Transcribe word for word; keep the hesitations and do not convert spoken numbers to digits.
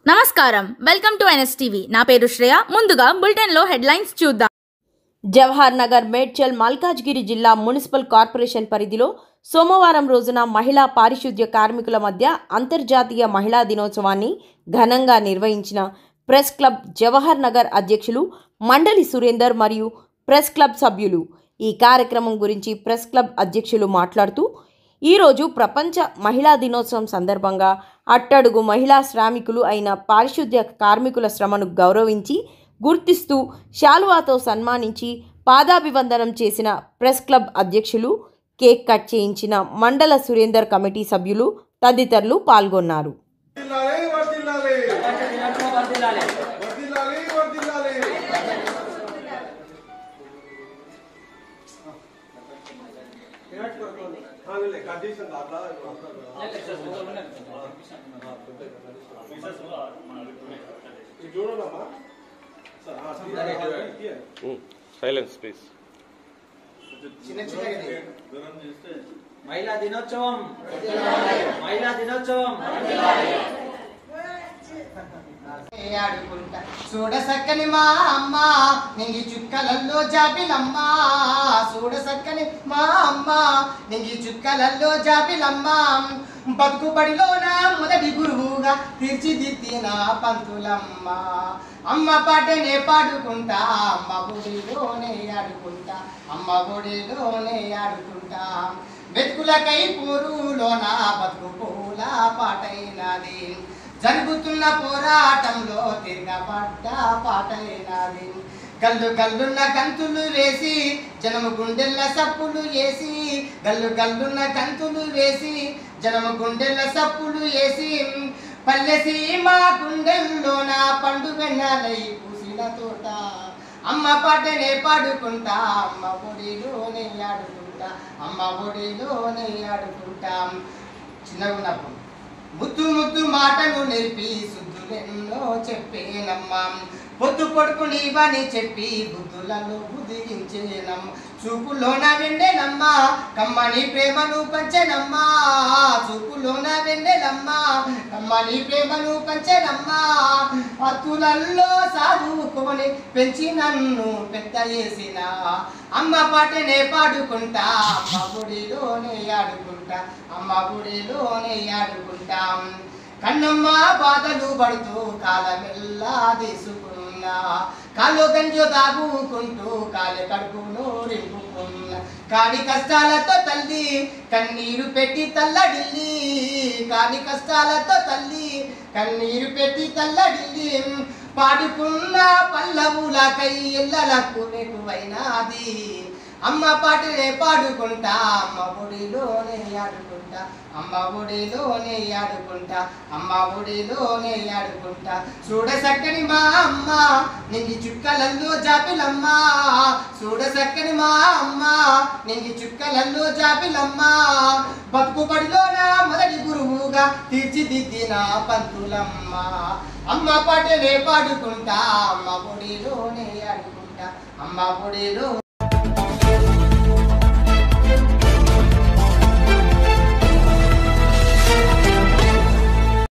నమస్కారం welcome to NSTV నా పేరు శ్రేయ ముందుగా బులెటిన్ లో హెడ్లైన్స్ చూద్దాం జవహర్ నగర్ మేడ్చల్ మల్కాజ్గిరి జిల్లా మున్సిపల్ కార్పొరేషన్ పరిధిలో సోమవారం రోజున మహిళా పారిశుద్ధ్య కార్మికుల మధ్య అంతర్జాతీయ మహిళా దినోత్సవాన్ని ఘనంగా నిర్వహించిన ప్రెస్ క్లబ్ జవహర్ నగర్ అధ్యక్షులు మండలి సురేందర్ మరియు ప్రెస్ క్లబ్ సభ్యులు ఈ కార్యక్రమం గురించి ప్రెస్ క్లబ్ అధ్యక్షులు మాట్లాడుతూ ఈరోజు ప్రపంచ మహిళా దినోత్సవం సందర్భంగా అట్టడుగు మహిళా శ్రామికులు అయిన పారిశుద్ధ్య కార్మికుల శ్రమను గౌరవించి గుర్తిస్తూ శాలువాతో సన్మానించి పాదాభివందనం చేసిన ప్రెస్ క్లబ్ అధ్యక్షులు కేక్ కట్ చేయించిన మండల సురేందర్ కమిటీ సభ్యులు తదితరులు పాల్గొన్నారు. Silence please. మహిళా దినోత్సవం మహిళా దినోత్సవం ఆడుకుంటా చూడ సక్కని మా అమ్మ నింగి చుక్కలల్లో జాబిలమ్మ చూడ సక్కని మా అమ్మ నింగి చుక్కలల్లో జాబిలమ్మ బతుకు బడిలోన మొదటి గురువుగా తీర్చిదిద్దిన పంతులమ్మ అమ్మ పాటనే పాడుకుంటా అమ్మ బొడిలోనే ఆడుకుంటా అమ్మ బొడిలోనే ఆడుకుంటా వెతుకులకై పూరులోన బతుకు పూల పాటైనది జరుగుతున్న పోరాటంలో తిరగబడ్డ పాటైనది గల్లు గల్లున్న గంతులు వేసి జనము గుండెల్ల సప్పులు వేసి గల్లు గల్లున్న గంతులు వేసి జనము గుండెల్ల సప్పులు వేసి పల్లెసి మా గుండెల్లోన పండుగన్నలై పూసిన తోట అమ్మ పాటనే పాడుకుంటా అమ్మ బొడిలోనే ఆడుకుంటా అమ్మ బొడిలోనే ఆడుకుంటా. చిన్నగా ఉన్నప్పుడు ముద్దు ముద్దు మాటలు నేర్పి శుద్ధులెన్నో చెప్పేనమ్మా పొద్దు పొడుపు నీవని చెప్పి బుద్ధులలో బుద్ధించేనమ్మ చూపులోన వెండేనమ్మా కమ్మని ప్రేమను పంచెనమ్మా చూపులోన వెండేనమ్మా కమ్మని ప్రేమను పంచెనమ్మా అతులల్లో సాధువుకొని పెంచి నన్ను పెద్ద చేసిన అమ్మ పాటనే పాడుకుంటా అమ్మ గుడిలోనే ఆడుకుంటా అమ్మ గుడిలోనే ఆడుకుంటా. కన్నమ్మ బాధలు పడుతూ కాలమెల్లా తీసుకున్నా కాళ్ళు గంజు దాగుకుంటూ కాలి కడుపును రింపుకున్నా కాని కష్టాలతో తల్లి కన్నీరు పెట్టి తల్లడిల్లి కాని కష్టాలతో తల్లి కన్నీరు పెట్టి తల్లడిల్లి పాడుకున్న పల్లవులకై ఎల్లలకు ఎక్కువైనది అమ్మ పాటనే పాడుకుంటా అమ్మ ఒడిలోనే ఆడుకుంటా అమ్మ ఒడిలోనే ఆడుకుంటా అమ్మ ఒడిలోనే ఆడుకుంటా చూడ సక్కని మా అమ్మ నింగి చుక్కలల్లో జాబిలమ్మ చూడ సక్కని మా అమ్మ నింగి చుక్కలల్లో జాబిలమ్మ బతుకు బడిలోన మొదటి గురువుగా తీర్చిదిద్దిన పంతులమ్మ అమ్మ పాటనే పాడుకుంటా అమ్మ ఒడిలోనే ఆడుకుంటా అమ్మ ఒడిలో